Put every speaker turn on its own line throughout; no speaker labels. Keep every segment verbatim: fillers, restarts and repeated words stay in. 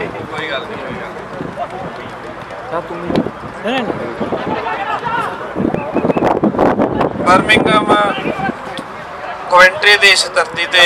कोई गल नहीं बर्मिंघम कोवेंट्री दी इस धरती ते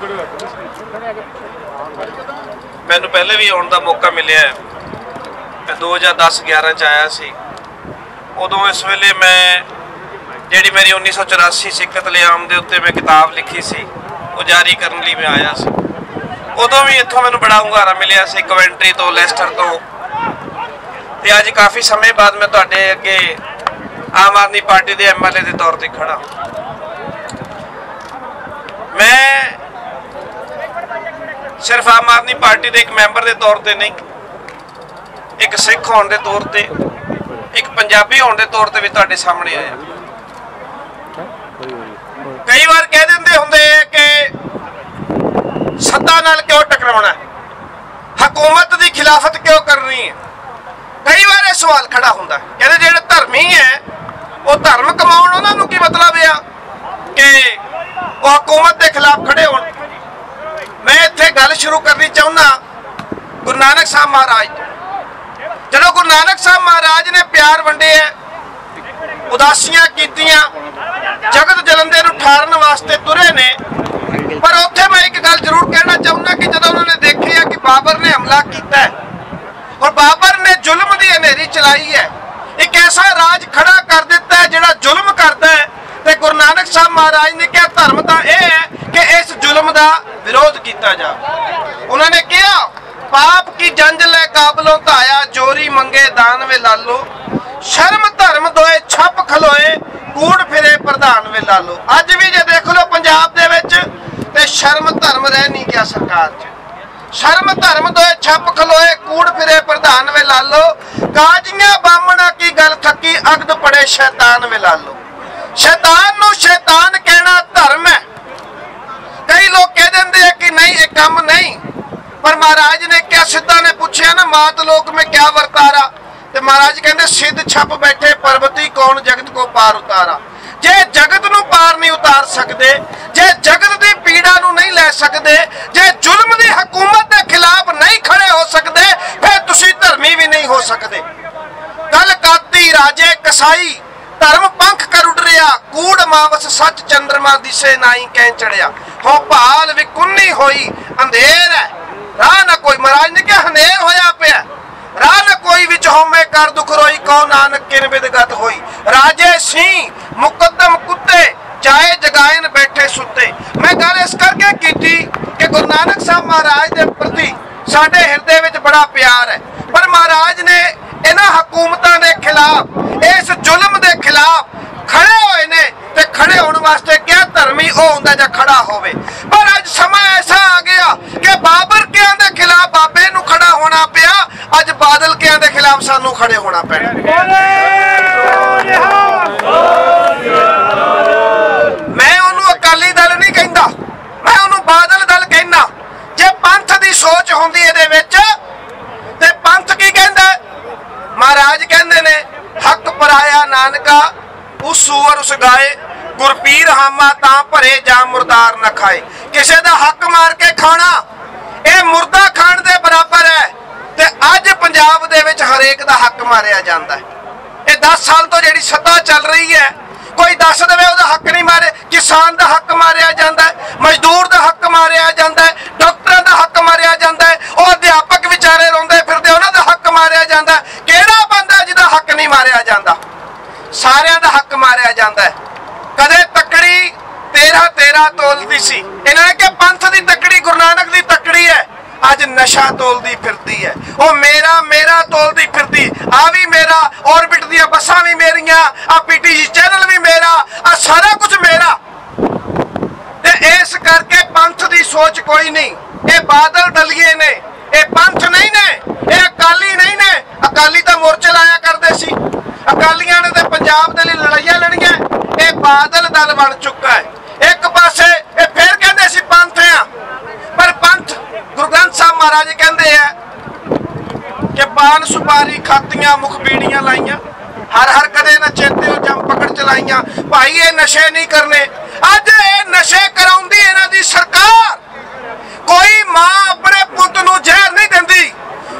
मैनू पहले भी आने का मौका मिले। मैं दो हज़ार दस ग्यारह च आया सी। उदों इस वेले मैं जी मेरी उन्नीस सौ चौरासी सिख कतलेआम के उत्ते मैं किताब लिखी सी वो जारी करने लिए मैं आया सी। उदों भी इत्थों मैनू बड़ा हुंगारा मिलिया सी कोवेंट्री तो लैस्टर तो। ते अज काफ़ी समय बाद मैं तुहाडे अगे आम आदमी पार्टी के एम एल ए के तौर पर खड़ा। मैं सिर्फ आम आदमी पार्टी के एक मैंबर के तौर पर नहीं, एक सिख होने के तौर पर, एक पंजाबी होने के तौर पर भी तुहाडे सामने आया। कई बार कह देंदे हुंदे कि सत्ता नाल क्यों टकराउणा, हुकूमत की खिलाफत क्यों करनी है। कई बार यह सवाल खड़ा हुंदा कहते जिहड़े धर्मी है वो धर्म कमाउण उन्हां नूं की मतलब है कि वो हुकूमत के खिलाफ खड़े होण। मैं इत्थे गल शुरू करनी चाहुंदा गुरु नानक साहब महाराज। जदों गुरु नानक साहब महाराज ने प्यार वंडे है, उदासियां कीतियां, जगत जलंदे नूं ठारन वास्ते तुरे ने, पर उत्थे मैं एक गल जरूर कहना चाहुंदा कि जदों उन्होंने देखिया कि बाबर ने हमला कीता है और बाबर ने जुल्म की हनेरी चलाई है, एक ऐसा राज खड़ा कर दिता है जिहड़ा जुल्म करता है। तो गुरु नानक साहब महाराज ने कहा धर्म तो यह है कि इस जुल्म का विरोध किया जाए। उन्होंने कहा पाप की जंज ले काबलों ताया, जोरी मंगे दान वे लालो, शर्म धर्म दोए छप खलोए, कूड़ फिरे प्रधान वे लालो। अज भी जे देख लो पंजाब दे विच ते शर्म धर्म रह नहीं गया सरकार च। शर्म धर्म दोए छप खलोए, कूड़ फिरे प्रधान वे लालो, काजियां बामणा की गल थकी, अगद पड़े शैतान वे लालो। शैतान नूं शैतान कहना धर्म है। कई लोग कह देंगे कि नहीं ये काम नहीं, पर महाराज ने क्या सिद्धा ने पूछा ना मात लोक में क्या वर्तारा, तो महाराज कहते सिद्ध छप बैठे पर्वती कौन जगत को पार उतारा। जे जगत नूं पार नहीं उतार सकते, जे जगत की पीड़ा नूं नहीं लै सकते, जे जुल्म की हुकूमत के खिलाफ नहीं खड़े हो सकते, फिर तुसीं धर्मी भी नहीं हो सकते। कल काती राजे कसाई, धर्म पंख कर उड़ रहा, कूड़ मावस सच चंद्रमा दिसे नाई कैं चढ़िया, हो भाल विकुन्नी होई अंधेर है राह न कोई। महाराज ने क्या हनेर होया पिया, राह न कोई विच होमे कर दुख रोई, कौ नानक किन विदगत होई। राजे सिंह मुकदम कुत्ते, चाहे जगायन बैठे सुते। मैं गल इस करके की कि गुरु नानक साहब महाराज के प्रति साडे हिरदे विच बड़ा प्यार है, पर महाराज ने इन्हां हुकूमतां दे खिलाफ, इस जुल्म दे खिलाफ खड़े होए ने। ते खड़े होने वास्ते क्या धर्मी वो हुंदा जा खड़ा होवे। पर अज समय ऐसा आ गया कि बाबर कियां दे खिलाफ बाबे नूं खड़ा होना पिया, अज बादल कियां दे खिलाफ सानू खड़े होना पैना। मैं उन्होंने अकाली दल नहीं कहता, मैं उन्होंने बादल दल कहना। जे पंथ की सोच होंदी इहदे विच ते पंथ की कहंदा, महाराज कहंदे ने हक पराया नानका उस सूअर उस गाए, गुरपीर हामा तां भरे जा मुर्दार न खाए। किसी का हक मार के खाना यह मुर्दा खाण दे बराबर है। ते अज पंजाब दे विच हरेक दा हक मारिया जांदा है। ये दस साल तो जिहड़ी सत्ता चल रही है, कोई दस देवे उहदा हक नहीं मारे। किसान दा हक मारिया जांदा है, मजदूर दा हक मारिया जांदा है, डॉक्टरां दा हक मारिया जांदा है, वो अध्यापक विचारे रोंदे फिरदे उन्हां दा हक मारिया जांदा है। किहड़ा बंदा जिहदा हक नहीं मारिया जांदा? सारियां दा हक मारिया जांदा है। कदे तकड़ी तेरह तेरह तोलती सी, इन्होंने क्या पंथ की तकड़ी गुरु नानक की तकड़ी है, अज नशा तोलती फिरती है। वो मेरा मेरा तोलती फिरती, आ भी मेरा, ऑर्बिट दी बसां भी मेरियां, आ पीटीसी चैनल भी मेरा, आ सारा कुछ मेरा। ते इस करके पंथ की सोच कोई नहीं। ये बादल दलिए ने, ये पंथ नहीं ने, ये अकाली नहीं ने। अकाली तो मोर्चे लाया करते सी, अकालियां ने तो पंजाब दे लई लड़ाइयां लड़ियां। ये बादल दल बन चुका है। एक पासे ये फिर कहते सी पंथ आ, पर पंथ गुरु ग्रंथ साहब महाराज कहते हैं कि पान सुपारी खातियां मुख बीड़ियां लाइया, हर हर कदे न चेते हो जम पकड़ चलाइया। भाई ये नशे नहीं करने, अज ये नशे कराउंदी इन्हां दी सरकार। कोई मां अपने पुत नूं जहर नहीं दिंदी,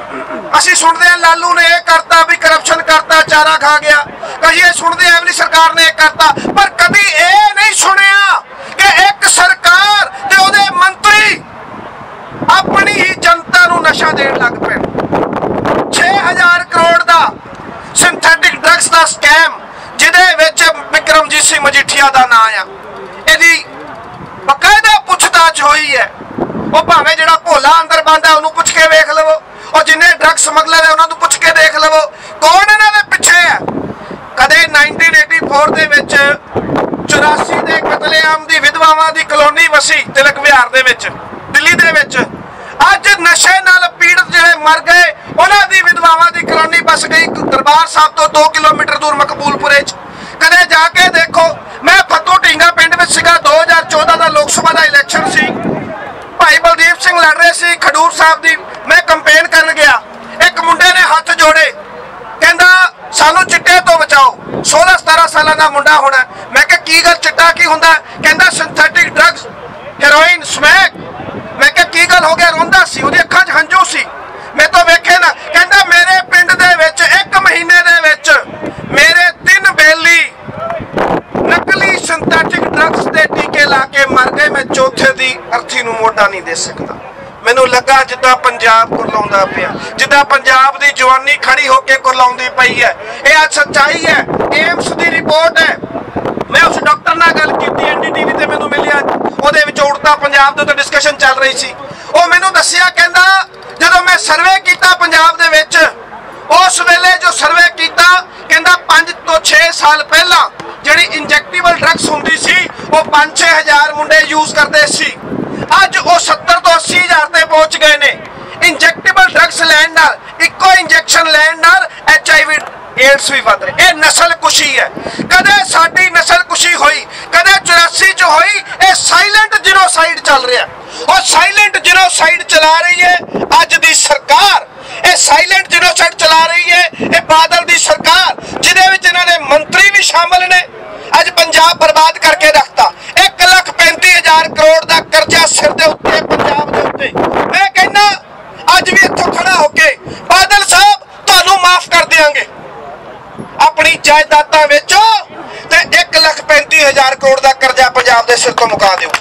सुनते हैं लालू ने यह करता भी करप्शन करता चारा खा गया, कहीं ये सुनते हैं अगली सरकार ने यह करता, पर कभी ये नहीं सुनिया कि एक सरकार ते उहदे मंत्री अपनी ही जनता नूं नशा देण लग पे। छे हजार करोड़ का सिंथेटिक ड्रग्स का स्कैम जिहदे विच बिक्रमजीत सिंह मजीठिया का नाम आ, इहदी बकायदा पुछताछ हुई है। वो भावें जिहड़ा भोला अंदर बंद है उन्होंने पुछ के वेख लवो, और जिन्हें ड्रग समगलर है उन्होंने पुछ के देख लवो कौन इन्हां दे पिछे है। कदे नाइनटीन एटी फोर दे विच चौरासी दे कतलेआम दी विधवावां दी कलोनी वसी तिलक विहार दे विच दिल्ली दे विच, अज नशे नाल पीड़ित जिहड़े मर गए उन्हां दी विधवावां दी कलोनी बस गई दरबार साहब तो दो किलोमीटर दूर मकबूलपुरे च। कदे जाके देखो, मैं फतू ढींगा पिंड विच सीगा, दो हज़ार चौदह का लोक सभा का इलैक्शन सी, भाई बलदीप सिंह लड़ रहे सी खडूर साहब दी, मैं कंपेन करन गया, एक मुंडे ने हाथ जोड़े कहंदा सानू चिट्टे तो बचाओ, सोलह सतारह साल का मुंडा होना। मैं कहा की गल चिट्टा की हुंदा? कहंदा सिंथेटिक ड्रग्स हेरोइन स्मैक। मैं कहा की गल हो गया? रोंदा सी, उहदी अखां च हंझू सी, मैं तो वेखे ना। कहंदा मेरे पिंड दे विच एक महीने दे विच मेरे तीन बेली नकली सिंथेटिक ड्रग्स के टीके ला के मर गए, मैं चौथे दी अर्थी नूं मोटा नहीं दे सकता। मैनू लगा जिद्दां पंजाब कुरलाउंदा पिया, जिद्दां पंजाब दी जवानी खड़ी होके कुरलाउंदी पई है। ये आज सच्चाई है, एम्स दी रिपोर्ट है। मैं उस डॉक्टर नाल गल कीती, एनडीटीवी ते मैनू मिलिया, ਉਹਦੇ ਵਿੱਚ उड़ता पंजाब ਦੇ ਉੱਤੇ डिस्कशन चल रही सी। ਉਹ ਮੈਨੂੰ ਦੱਸਿਆ ਕਹਿੰਦਾ ਜਦੋਂ मैं सर्वे ਕੀਤਾ पंजाब ਦੇ ਵਿੱਚ, उस वेले जो सर्वे किया कहता पांच तो छे साल पहला जी इंजैक्टिबल ड्रग्स होंगी सी वो पांच छे हजार मुंडे यूज करते सी, अज वो सत्तर तो अस्सी हजार ते पहुंच गए ने। इंजैक्टिबल ड्रग्स लैन नाल इको इंजैक्शन लैन नाल एच आई वी एड्स भी वध रहे। यह नस्ल कुशी है, कदे साडी नस्ल कुशी हुई, कदे चौरासी च हुई। यह साइलेंट जीनोसाइड चल रहा है और साइलेंट जीनोसाइड चला रही है अज दी सरकार। यह साइलेंट जीनोसाइड चला रही है यह बादल दी सरकार, जिहदे विच इन्हां दे मंत्री भी शामिल ने। अज पंजाब बर्बाद करके रखता, एक लख पैंती हजार करोड़ का कर्जा सिर दे उत्ते पंजाब दे उत्ते। मैं कहना अज भी इत्थों खड़ा होके बादल साहब तुहानूं माफ कर देंगे, अपनी जायदादां वेचो ते एक लख पैंती हजार करोड़ का कर्जा पंजाब दे सिर तो मुका दिओ,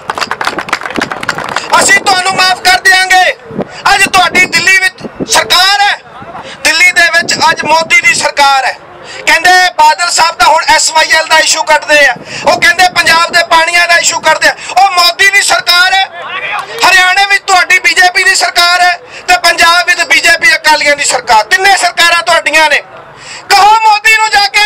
असीं तुहानूं माफ कर देंगे। अज तुहाडी दिल्ली विच सरकार है, दिल्ली दे विच अज मोदी दी सरकार है। कहंदे बादल साहब दा हुण एस वाई एल दा इशू कटदे आ, वो कहंदे पंजाब दे पाणियां दा इशू करदे आ। वो मोदी दी सरकार है, हरियाणे विच तुहाडी बीजेपी दी सरकार है ते पंजाब विच बीजेपी अकालियां दी सरकार। तिन्ने सरकारां तुहाडीआं ने। कहो मोदी नूं जाके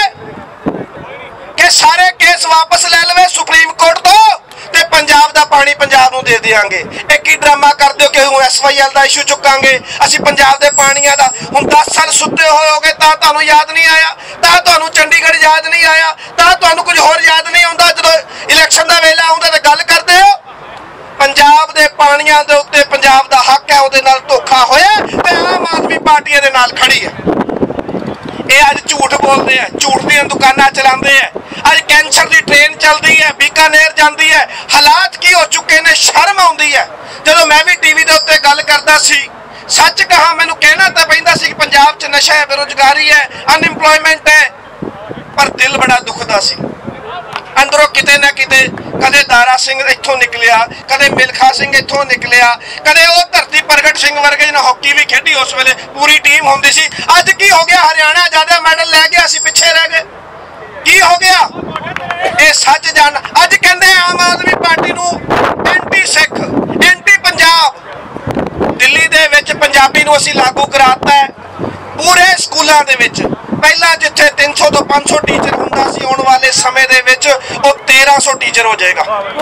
कि सारे केस वापस ले लवे सुप्रीम कोर्ट तो ते पंजाब दा पानी पंजाब नूं दे देंगे। एक ही ड्रामा कर दिओ कि हुण एस वाई एल दा इशू चुकांगे, असीं पंजाब दे पाणियां दा। हुण दस साल सुत्ते होए होगे तां तुहानूं याद नहीं आया, तां तुहानूं चंडीगढ़ याद नहीं आया, तां तुहानूं कुछ होर याद नहीं आउंदा। जदों इलैक्शन दा वेला आउंदा ते गल करदे हो। पंजाब दे पाणियां दे उत्ते पंजाब दा हक है, उहदे नाल धोखा होया ते आम आदमी पार्टियां दे नाल खड़ी है। ये अज झूठ बोलते हैं, झूठ दी दुकानां चलाते हैं। अज कैंसर की ट्रेन चलती है, बीकानेर जाती है। हालात की हो चुके ने, शर्म आती है। जो मैं भी टीवी के उत्ते गल करता सी, सच कहा मैनू कहना तो पैंदा सी कि पंजाब च नशा है, बेरोजगारी है, अनएम्प्लॉयमेंट है, पर दिल बड़ा दुखदा सी अंदरों। किते ना किते कदे दारा सिंह इत्थों निकलिया, कदे मिल्खा सिंह इत्थों निकलिया, कदे वो धरती प्रगट सिंह वर्गे जिन्हें हॉकी भी खेडी, उस वेले पूरी टीम होंदी सी। अज की हो गया? हरियाणा ज्यादा मैडल लै गया, असीं पिछे रह गए। की हो गया? ये सच जान। अज कहंदे आम आदमी पार्टी नूं एंटी सिख, एंटी पंजाब। दिल्ली दे विच पंजाबी नूं असीं लागू कराता है पूरे स्कूलों दे विच। पहला जिथे तीन सौ तो पांच सौ टीचर हुंदा सी, आने वाले समय दे विच वो तेरह सौ टीचर हो जाएगा।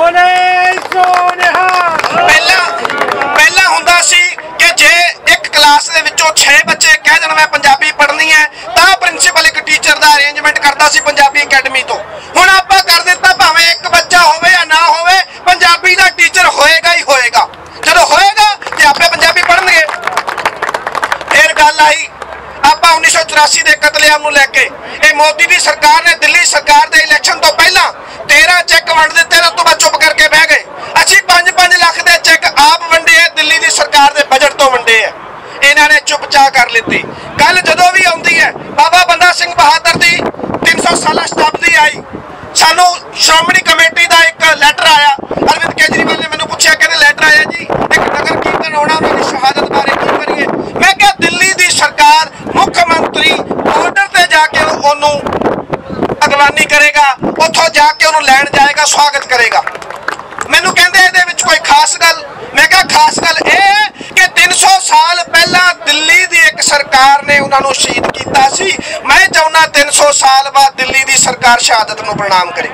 पहला पहला हुंदा सी कि जे एक क्लास दे विचों छे बच्चे कह देण मैं पंजाबी पढ़नी है तां प्रिंसीपल एक टीचर दा अरेंजमेंट करदा सी पंजाबी अकैडमी तो। हुण आपां कर दित्ता, भावें एक बच्चा होवे या ना होवे, पंजाबी दा टीचर होएगा ही होएगा। जदों होएगा ते आपे पंजाबी पढ़नगे। फिर गल आई आप उन्नीस सौ चौरासी के कतलेआम नूं लैके, ये मोदी की सरकार ने दिल्ली सरकार के इलैक्शन तो पहला तेरह चैक वंड दिते, उस तो बाद चुप करके बह गए। असीं पांच पांच लाख के चैक आप वंडे है, दिल्ली की सरकार के बजट तो वंडे है। इन्होंने चुप बचा कर ली। गल जदों भी आती है बाबा बंदा सिंह बहादुर की तीन सौ साला शताब्दी आई, सानू श्रोमणी कमेटी का एक लैटर आया। अरविंद केजरीवाल ने मैंने पूछा, कहते लैटर आया जी एक नगर कीर्तन होना, उन्होंने शहादत बारे की करिए। मैं क्या दिल्ली की सरकार मुख्यमंत्री बॉर्डर से जाके उन्होंने अगवानी करेगा, उतों जाके उन्होंने लैन जाएगा, स्वागत करेगा। मैनू कहते ये कोई खास गल, मैं क्या खास गल ए कि तीन सौ साल पहला दिल्ली की एक सरकार ने उन्होंने शहीद किया सी। मैं चाहना तीन सौ साल बाद दिल्ली की सरकार शहादत नूं प्रणाम करे।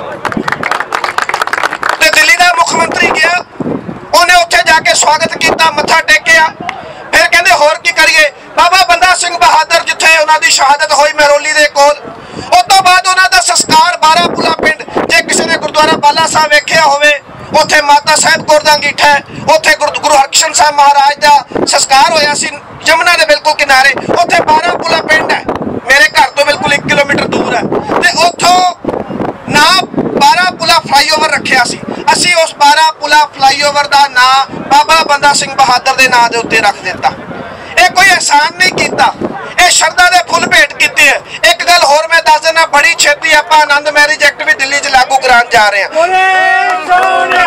ते दिल्ली का मुख्यमंत्री गया, उन्हें उत्थे जाके स्वागत किया, मत्था टेकिया। फिर कहते होर की करिए, बाबा बंदा सिंह बहादुर जिथे उन्होंने शहादत हुई महरौली के कोल, उस तो बाद उन्होंने संस्कार बारापुला पिंड, जे किसी ने गुरुद्वारा बाला साहब वेख्या होवे, उत्थे माता साहब कौर दा अंगीठा है, उत्थे गुरु गुरु हरकृष्ण साहब महाराज का संस्कार होया सी यमुना के बिल्कुल किनारे। उत्थे बारापुला पिंड है, मेरे घर तो बिल्कुल एक किलोमीटर दूर है, ते उथों ना बारापुला फ्लाईओवर रखिया सी। असी उस बारापुला फ्लाईओवर का नाम बाबा बंदा सिंह बहादुर के नाम के उत्ते रख दिता। ये कोई एहसान नहीं किया, ये श्रद्धा के फुल भेंट की है। एक गल होर मैं दस देना, बड़ी छेती आप आनंद मैरिज एक्ट भी दिल्ली च लागू कराने जा रहे हैं।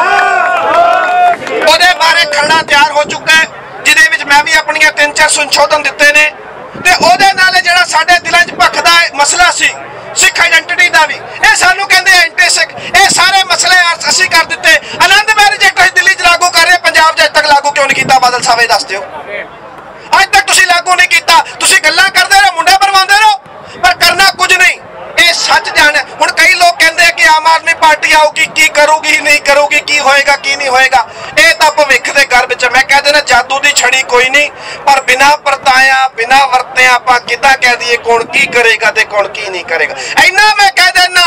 ਉਹਦੇ बारे खरड़ा तैयार हो चुका है, जिहदे मैं भी अपनियां तीन चार संशोधन दिते ने, ते ਉਹਦੇ नाल जिहड़ा साडे दिलां च भखदा मसला सी सिख आइडेंटिटी का भी, ये सानू कहंदे एंटी सिख, ये सारे मसले असीं कर दिते। आनंद मैरिज एक्ट असीं दिल्ली च लागू कर रहे, पंजाब च अज तक लागू क्यों नहीं किया? बादल साहब दस दिओ, अज तक तुसीं लागू नहीं किया। तुसीं गल्लां करदे रहो, मुंडे भरवांदे रहो, पर करना कुछ नहीं। ये सच जाने हुण कई लोग कहते हैं कि आम आदमी पार्टी आऊगी, की करूगी नहीं करूगी, की होएगा की नहीं होएगा, ये तो भविख के गर्भ च। मैं कह देना जादू की छड़ी कोई नहीं, पर बिना परताया बिना वरते आप किदा कह दिए कौन की करेगा ते कौन की नहीं करेगा। इन्ना मैं कह देना,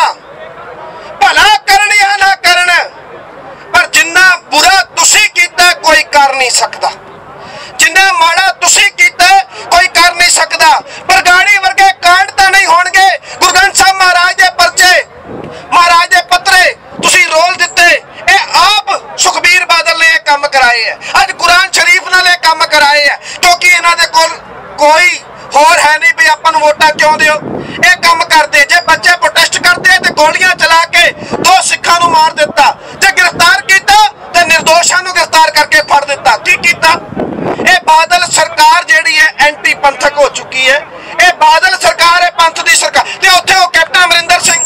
भला करन या ना करन, पर जिन्ना बुरा तुसी कीता कोई कर नहीं सकता, जिन्ना माड़ा तुसी कीता कोई कर नहीं सकता। पर गाड़ी वर्गे कांड तो नहीं होणगे। गुरु ग्रंथ साहब महाराज के परचे, महाराज के पत्रे तुसी रोल दिते, ये आप सुखबीर बादल ने काम कराए है। अज कुरान शरीफ नाल काम कराए है, क्योंकि इन्हां दे कोल कोई होर है नहीं भी आपां नूं वोटां क्यों दिओ। ये काम करते, जे बच्चे प्रोटेस्ट करते तो गोलियां चला के दो सिखां नूं मार दिता, जे गिरफ्तार किया तो निर्दोषां नूं गिरफ्तार करके फड़ दिता। की कीता? ये बादल सरकार जिहड़ी है एंटी पंथक हो चुकी है। ये बादल सरकार है, पंथ की सरकार। ते उत्थे वो कैप्टन अमरिंदर सिंह,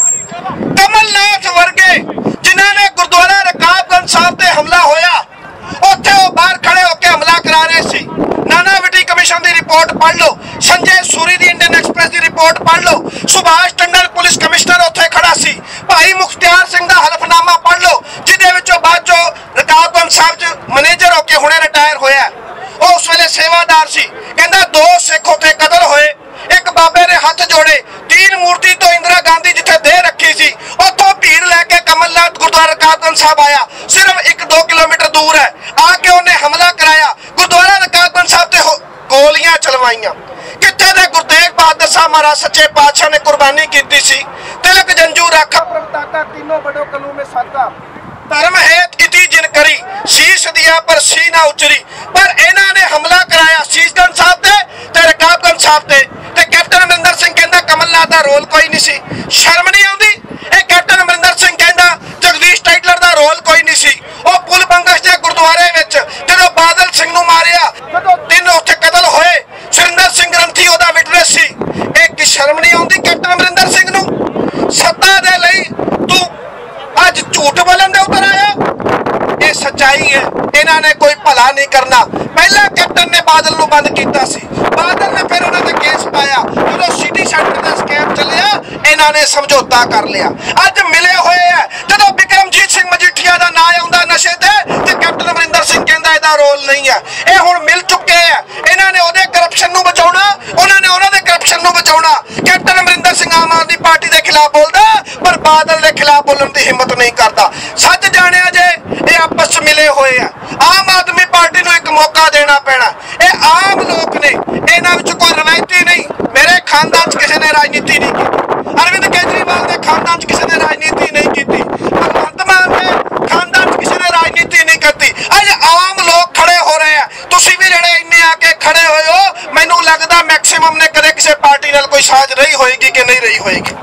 कमलनाथ वर्गे जिन्होंने गुरुद्वारा रकाबगंज साहब ते हमला होया, उत्थे वो बाहर खड़े होकर हमला करा रहे सी। नानावटी कमीशन की रिपोर्ट पढ़ लो, संजय सूरी की इंडियन एक्सप्रेस की रिपोर्ट पढ़ लो, सुभाष टंडन पुलिस कमिश्नर उत्थे खड़ा सी, भाई मुख्तियार सिंह का हलफनामा पढ़ लो, जिहदे विचों बाद चो रकाबगंज साहब च मैनेजर होकर हुणे रिटायर होया। उस वेले सेवादार सी, कहंदा दो सिख उत्थे कतल होए, एक बाबे ने हाथ जोड़े, तीन मूर्ति तो इंदिरा गांधी जिथे दे रखी सी, उतों भीड़ लैके कमलनाथ गुरुद्वारा रकाबगंज साहब आया, सिर्फ एक दो किलोमीटर दूर है, आके उन्हें हमला कराया, गुरुद्वारा रकाबगंज साहब ते गोलियां चलवाइयां। किथे दे गुरु तेग बहादुर साहब महाराज सच्चे पातशाह ने कुर्बानी की सी, तिलक जंजू राखा प्रभुताका तीनों बड़ो कलू में साका, धर्म हेत इति जिन करी, शीश दिया पर सी ना उचरी। पर इन्हां ने हमला कराया शीशगंज साहब ते ते रकाबगंज साहब ते, ते कैप्टन अमरिंदर सिंह कहंदा कमलनाथ दा रोल कोई नहीं सी। शर्म नहीं आउंदी? ए कैप्टन अमरिंदर सिंह कहंदा जगदीश टाइटलर दा रोल कोई नहीं सी। ओ पुल बंगश दे गुरुद्वारे विच जदों बादल सिंह नूं मारिया, जदों तीन उत्थे कतल होए, सुरिंदर सिंह ग्रंथी ओदा विटनेस सी। ए कि शर्म नहीं आउंदी कैप्टन अमरिंदर सिंह नूं? सत्ता दे लई तू अज झूठ बोलन दे उतर आया? ये सच्चाई है, इन्हां ने कोई भला नहीं करना। पहला कैप्टन ने बादल नूं बंद कीता सी, बादल ने फिर उन्हां ते केस पाया, जदों सिटी सेंटर दा स्कैम चलिया इन्हां ने समझौता कर लिया। अज मिले होए है, जदों बिक्रमजीत सिंह मजीठिया दा नाम आउंदा नशे ते ते कैप्टन अमरिंदर सिंह कहंदा इहदा रोल नहीं है। ये हुण मिल चुके हैं, इन्हां ने ओहदे करप्शन नूं बचाउणा, उन्हां ने उन्हां दे करप्शन नूं बचाउणा। कैप्टन अमरिंदर सिंह आम आदमी पार्टी दे खिलाफ बोलदा, पर बादल दे खिलाफ बोलण दी हिम्मत नहीं करता। सच जाणिया जे ये आपस मिले हुए हैं, आम आदमी पार्टी नूं एक मौका देना पैना। ये आम लोग ने, इन्हां विच कोई रवायती नहीं। मेरे खानदान च किसी ने राजनीति नहीं की, अरविंद केजरीवाल के खानदान च किसी ने राजनीति नहीं की, भगवंत मान के खानदान च किसी ने राजनीति नहीं करती। अज आम लोग खड़े हो रहे हैं, तुसीं भी जिहड़े इन्ने आके खड़े होए हो, मैनूं किसी पार्टी नाल कोई साझ रही होएगी कि नहीं रही होएगी।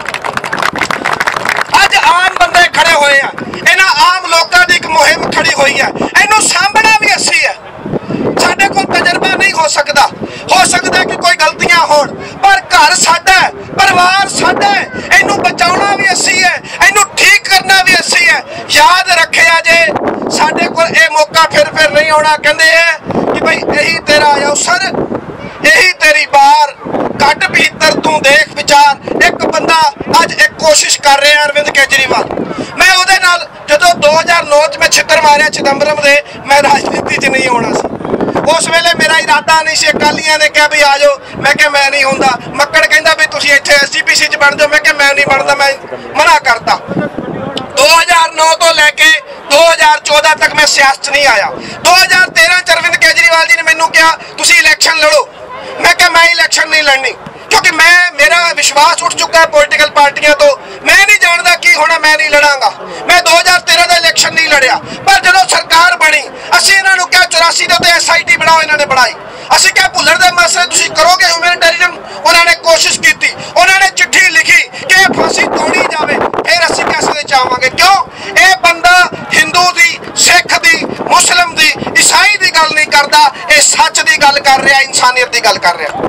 अज आम बंदे खड़े हुए हैं, इन्हां आम लोगों की एक मुहिम खड़ी हुई है, इनू सामना भी असी है। साडे कोल तजर्बा नहीं हो सकता, हो सकता है कि कोई गलतियां होण, पर घर साडा है, परिवार साडा है, इनू बचाउणा भी असी है, इनू ठीक करना भी असी है। याद रखिया जे साडे कोल ये मौका फिर फिर नहीं आउणा। कहंदे है कि भाई यही तेरा अवसर, यही तेरी बार, कट भीतर तू देख विचार। एक बंदा अज एक कोशिश कर रहा है, अरविंद केजरीवाल। मैं उहदे नाल जदों दो हज़ार नौ च मैं छित्तर मारिया चिदंबरम दे, मैं राजनीति च नहीं आउणा सी। उस वेले मेरा इरादा नहीं सी। अकालियां ने कहा भी आ जाओ, मैं कहा मैं नहीं आउंदा। मक्कड़ कहंदा भी तुसीं इत्थे एस जी पी सी च बन जाओ, मैं कहा मैं नहीं बनदा, मैं मना करता। दो हज़ार नौ तो लैके दो हज़ार चौदह तक मैं सियासत नहीं आया। दो हज़ार तेरह च अरविंद केजरीवाल जी ने मैनू कहा तुसीं इलैक्शन लड़ो, मैं कहा मैं इलैक्शन नहीं लड़नी, क्योंकि मैं मेरा विश्वास उठ चुका है पॉलिटिकल पार्टियां तो। मैं नहीं जानता की होना, मैं नहीं लड़ांगा। मैं दो हज़ार तेरह का इलैक्शन नहीं लड़िया, पर जो सरकार बनी असीं इन्हां नूं क्या चौरासी के एस आई टी बनाओ, इन्होंने बनाई। असीं क्या भुल्लर दे मसले तुसीं करोगे ह्यूमैनिटेरियन, उन्होंने कोशिश की, उन्होंने चिट्ठी लिखी कि फांसी तोड़ी जाए, फिर असीं कैसे चाहांगे। क्यों? ये बंदा हिंदू दी, सिख दी, मुस्लिम दी, ईसाई दी गल नहीं करता, ये सच दी गल कर रहा, इंसानियत दी गल कर रहा।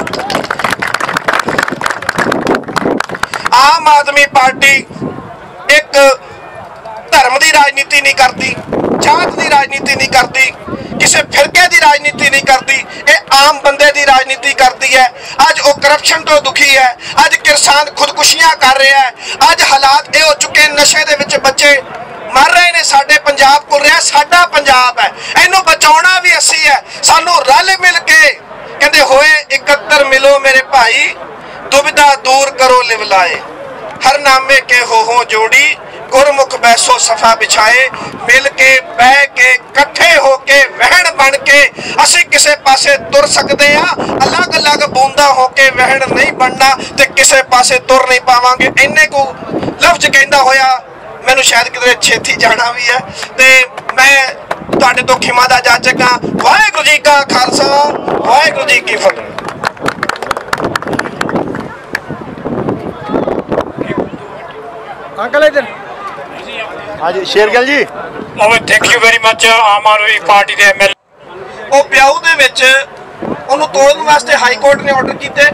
आम आदमी पार्टी एक धर्म की राजनीति नहीं करती, जात की राजनीति नहीं करती, किसी फिरके की राजनीति नहीं करती, ये आम बंदे की राजनीति करती है। अज वो करप्शन तो दुखी है, अज किसान खुदकुशियां कर रहे हैं, अज हालात ये हो चुके नशे दे विच बच्चे मर रहे ने। साडे पंजाब को रहा, साडा पंजाब है, इनू बचाउणा भी असी है। सानू रल मिल के कहंदे होए इकत्तर मिलो मेरे भाई, दुविधा दूर करो लिवलाए, हर नामे के हो हो जोड़ी, गुरमुख बैसो सफा बिछाए, मिल के बह के कट्ठे होके वहण बन के असी किसे पासे तुर सकते हैं। अलग अलग बूंदा होके वहण नहीं बनना ते किसे पासे तुर नहीं पावांगे। इन्ने को लफ्ज कहंदा होया मैनू शायद किधरे छेती जाना भी है, ते मैं तुहाडे तो खिमा दा जाचक हां। वाहिगुरू जी का खालसा, वाहिगुरू जी की फतेह।
अंकल इधर हाँ जी, Shergill ji.
Thank you very much. Aam Aadmi party के एम एल
ਉਹ ਪਿਆਊ ਦੇ ਵਿੱਚ ਉਹਨੂੰ ਤੋੜਨ ਵਾਸਤੇ ਹਾਈ ਕੋਰਟ ਨੇ ਆਰਡਰ ਕੀਤੇ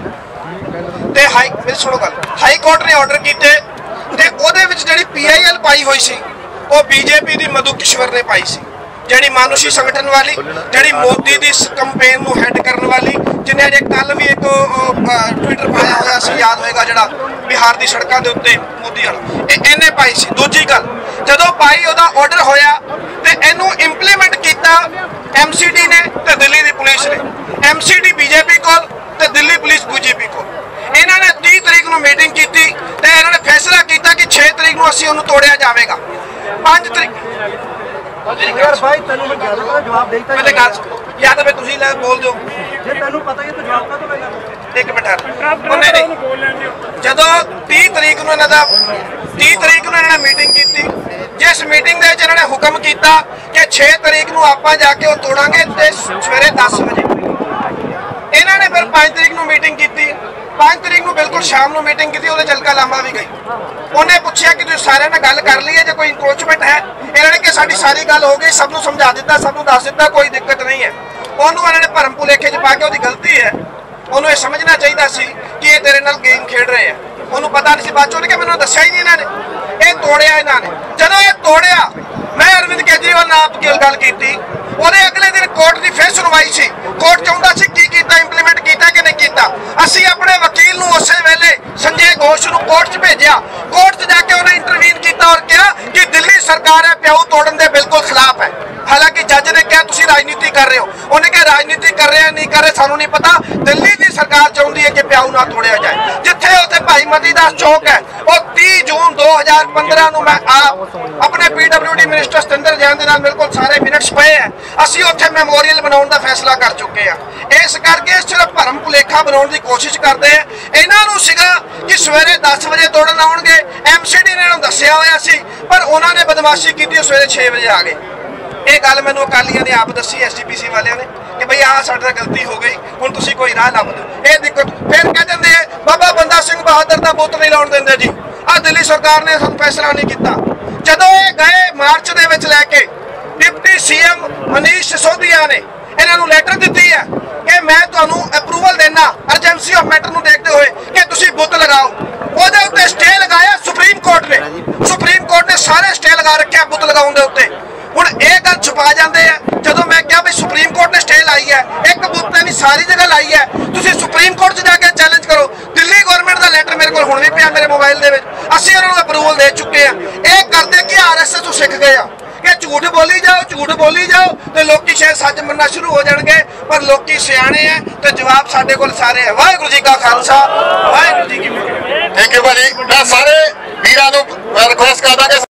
ਤੇ ਹਾਈ ਮੇਰੀ ਸੁਣੋ ਗੱਲ, ਹਾਈ ਕੋਰਟ ਨੇ ਆਰਡਰ ਕੀਤੇ ਤੇ ਉਹਦੇ ਵਿੱਚ ਜਿਹੜੀ ਪੀ ਆਈ ਐਲ ਪਾਈ ਹੋਈ ਸੀ ਉਹ ਬੀਜੇਪੀ ਦੀ ਮਧੂ ਕਿਸ਼ਵਰ ਨੇ ਪਾਈ ਸੀ, ਜਿਹੜੀ ਮਾਨੁਸ਼ੀ ਸੰਗਠਨ ਵਾਲੀ, ਜਿਹੜੀ ਮੋਦੀ ਦੀ ਕੰਪੇਨ ਨੂੰ ਹੈਡ ਕਰਨ ਵਾਲੀ, ਜਿਹਨੇ ਅਜੇ ਕੱਲ ਵੀ ਇੱਕ ਟਵਿੱਟਰ ਪਾਇਆ ਹੋਇਆ ਸੀ, ਯਾਦ ਹੋਏਗਾ, ਜਿਹੜਾ ਬਿਹਾਰ ਦੀ ਸੜਕਾਂ ਦੇ ਉੱਤੇ ਮੋਦੀ ਵਾਲਾ, ਇਹ ਇਹਨੇ ਪਾਈ ਸੀ। ਦੂਜੀ ਗੱਲ, ਜਦੋਂ ਪਾਈ ਉਹਦਾ ਆਰਡਰ ਹੋਇਆ ਤੇ ਇਹਨੂੰ ਇੰਪਲੀਮੈਂਟ ਕੀਤਾ ਐਮ ਸੀ ਡੀ ਨੇ ਤੇ ਦਿੱਲੀ ਦੀ ਪੁਲਿਸ ਨੇ। ਐਮ ਸੀ ਡੀ ਬੀਜੇਪੀ ਕੋਲ ਤੇ ਦਿੱਲੀ ਪੁਲਿਸ ਬੀਜੇਪੀ ਕੋਲ। ਇਹਨਾਂ ਨੇ तीस ਤਰੀਕ ਨੂੰ ਮੀਟਿੰਗ ਕੀਤੀ ਤੇ ਇਹਨਾਂ ਨੇ ਫੈਸਲਾ ਕੀਤਾ ਕਿ छह ਤਰੀਕ ਨੂੰ ਅਸੀਂ ਉਹਨੂੰ ਤੋੜਿਆ ਜਾਵੇਗਾ। पाँच तरीक
यार भाई तेनू मैं ज्यादा का जवाब देता
पहले गल या तो तुसी ले बोल दो
जे तेनू पता ही तो जवाब का तो लेगा
एक मिनट। ਉਹਨੇ ਨਹੀਂ ਜਦੋਂ तीस ਤਰੀਕ ਨੂੰ ਇਹਨਾਂ ਦਾ तीस ਤਰੀਕ ਨੂੰ ਇਹਨਾਂ ਨੇ ਮੀਟਿੰਗ ਕੀਤੀ, ਜਿਸ ਮੀਟਿੰਗ ਦੇ ਵਿੱਚ ਇਹਨਾਂ ਨੇ ਹੁਕਮ ਕੀਤਾ ਕਿ छह ਤਰੀਕ ਨੂੰ ਆਪਾਂ ਜਾ ਕੇ ਉਹ ਤੋੜਾਂਗੇ ਤੇ ਸਵੇਰੇ दस ਵਜੇ। ਇਹਨਾਂ ਨੇ ਫਿਰ पाँच ਤਰੀਕ ਨੂੰ ਮੀਟਿੰਗ ਕੀਤੀ, पाँच तरीक ਨੂੰ बिल्कुल शाम ਨੂੰ ਮੀਟਿੰਗ ਕੀਤੀ, ਉਹਦੇ ਚਲਕਾ ਲਾਂਬਾ ਵੀ ਗਈ। ਉਹਨੇ ਪੁੱਛਿਆ ਕਿ ਤੁਸੀਂ ਸਾਰਿਆਂ ਨਾਲ ਗੱਲ ਕਰ ਲਈ ਹੈ, ਜੇ ਕੋਈ ਇਨਕਰੋਚਮੈਂਟ ਹੈ। ਇਹਨਾਂ ਨੇ ਕਿ ਸਾਡੀ ਸਾਰੀ ਗੱਲ ਹੋ ਗਈ, ਸਭ ਨੂੰ ਸਮਝਾ ਦਿੱਤਾ, ਸਭ ਨੂੰ ਦੱਸ ਦਿੱਤਾ, ਕੋਈ ਦਿੱਕਤ ਨਹੀਂ ਹੈ। ਉਹਨੂੰ ਇਹਨਾਂ ਨੇ ਭਰਮ ਭੁਲੇਖੇ 'ਚ ਪਾ ਕੇ, ਉਹਦੀ ਗਲਤੀ ਹੈ, ਉਹਨੂੰ ਇਹ ਸਮਝਣਾ ਚਾਹੀਦਾ ਸੀ ਕਿ ਇਹ ਤੇਰੇ ਨਾਲ ਗੇਮ ਖੇਡ ਰਹੇ ਆ। ਉਹਨੂੰ ਪਤਾ ਨਹੀਂ ਸੀ, ਬਾਅਦ 'ਚ ਉਹਨੇ ਕਿ ਮੈਨੂੰ ਦੱਸਿਆ ਹੀ ਨਹੀਂ ਇਹਨਾਂ ਨੇ। ਇਹ ਤੋੜਿਆ ਇਹਨਾਂ ਨੇ। ਜਦੋਂ ਇਹ ਤੋੜਿਆ, ਮੈਂ ਅਰਵਿੰਦ ਕੇਜਰੀਵਾਲ ਨਾਲ ਆਪ ਗੱਲ ਕੀਤੀ, ਉਹਦੇ ਅਗਲੇ ਦਿਨ ਕੋਰਟ ਦੀ ਫਿਰ ਸੁਣਵਾਈ ਸੀ। ਕੋਰਟ ਚਾਹੁੰਦਾ ਸੀ ਕੀ ਕੀਤਾ, ਇੰਪਲੀਮੈਂਟ ਕੀਤਾ ਕਿ ਨਹੀਂ ਕੀਤਾ। ਅਸੀਂ ਆਪਣੇ ਵਕੀਲ ਨੂੰ ਉਸੇ ਵੇਲੇ ਸੰਜੇ ਘੋਸ਼ ਨੂੰ ਕੋਰਟ 'ਚ ਭੇਜਿਆ। ਕੋਰਟ 'ਚ ਜਾ ਕੇ ਉਹਨੇ ਇੰਟਰਵੀਨ ਕੀਤਾ ਔਰ ਕਿਹਾ ਕਿ ਦਿੱਲੀ ਸਰਕਾਰ ਹੈ ਪਿਆਊ ਤੋੜਨ ਦੇ ਬਿਲਕੁਲ ਖਿਲਾਫ ਹੈ। ਹਾਲਾਂਕਿ ਜੱਜ ਨੇ ਕਿਹਾ ਤੁਸੀਂ ਰਾਜਨੀਤੀ ਕਰ ਰਹੇ ਹੋ। ਉਹਨੇ ਕਿਹਾ ਰਾਜਨੀਤੀ ਕਰ ਰਹੇ ਨਹੀਂ ਕਰ ਰਹੇ ਸਾਨੂੰ ਨਹੀਂ ਪਤਾ, ਦਿੱਲੀ ਦੀ ਸਰਕਾਰ ਚਾਹੁੰਦੀ ਹੈ ਕਿ ਪਿਆਊ ਨਾ ਤੋੜਿਆ ਜਾਏ। ਜਿੱਥੇ ਉੱਥੇ ਭਾਈ ਮਤੀ ਦਾਸ ਚੌਕ ਹੈ, ਉਹ तीस ਜੂਨ दो हज़ार पंद्रह ਨੂੰ ਮੈਂ ਆਪ ਆਪਣੇ P W D minister Satinder Jain ਦੇ ਨਾਲ ਮੇਰੇ ਕੋਲ ਸਾਰੇ ਮਿੰਟਸ ਪਏ ਹੈ, ਅਸੀਂ ਉੱਥੇ ਮੈਮੋਰੀਅਲ ਬਣਾਉਣ ਦਾ ਫੈਸਲਾ ਕਰ ਚੁੱਕੇ ਹਾਂ। ਇਸ ਕਰਕੇ ਸਿਰਫ ਭਰਮ ਭੁਲੇਖਾ ਬਣਾਉਣ ਦੀ ਕੋਸ਼ਿਸ਼ ਕਰਦੇ ਆ। ਇਹਨਾਂ ਨੂੰ ਸੀਗਾ ਕਿ ਸਵੇਰੇ दस ਵਜੇ ਤੋੜਨ ਆਉਣਗੇ, ਐਮ ਸੀ ਡੀ ਨੇ ਇਹਨਾਂ ਨੂੰ ਦੱਸਿਆ ਹੋਇਆ ਸੀ, ਪਰ ਉਹਨਾਂ ਨੇ ਬਦਮਾਸ਼ੀ ਕੀਤੀ, ਸਵੇਰੇ छह ਵਜੇ ਆ ਗਏ। ਇਹ ਗੱਲ ਮੈਨੂੰ ਅਕਾਲੀਆਂ ਨੇ ਆਪ ਦੱਸੀ, ਐਸ ਜੀ ਪੀ ਸੀ ਵਾਲਿਆਂ ਨੇ, ਕਿ ਭਈ ਆਹ ਸਾਡੇ ਨਾਲ ਗਲਤੀ ਹੋ ਗਈ, ਹੁਣ ਤੁਸੀਂ ਕੋਈ ਰਾਹ ਲੱਭ ਦਿਓ। ਇਹ ਦਿੱਕਤ ਫਿਰ ਕਹਿ ਦਿੰਦੇ सुखदेव सिंह बहादुर का बुत नहीं लाउण दिंदे जी। आ दिल्ली सरकार ने सानूं फैसला नहीं किया। जदों ये गए मार्च दे विच लैके डिप्टी सीएम मनीष सिसोदिया ने इन्हां नूं लैटर दित्ती है कि मैं तुहानूं अप्रूवल देना अर्जेंसी ऑफ मैटर नूं देखते हुए कि तुसीं बुत लगाओ। ਉਹਦੇ ਉੱਤੇ स्टे लगाया सुप्रीम कोर्ट ने। सुप्रीम कोर्ट ने सारे स्टे लगा रखे बुत लगाउण दे उत्ते। हुण ਇਹ ਗੱਲ छुपा जाते हैं। जदों मैं कहा भी सुप्रीम कोर्ट ने स्टे लाई है, एक बुत ने नहीं सारी जगह लाई है, तुसीं सुप्रीम कोर्ट च जाके चैलेंज करो। दिल्ली गवर्नमेंट का लैटर मेरे को हुण भी पिया मेरे मोबाइल दे विच, असीं उन्हां नूं अप्रूवल दे चुके हैं। ये करदे कि आर एस एस तो सीख गए कि झूठ बोली जाओ झूठ बोली जाओ तो लोग शायद सच मनना शुरू हो जाएंगे, पर लोग सियाणे हैं तो जवाब साडे कोल सारे है। वाहिगुरू जी का खालसा वाहिगुरू जी की फतेह।
थैंक यू भाजी। मैं सारे वीरां नूं रिक्वेस्ट करदा कि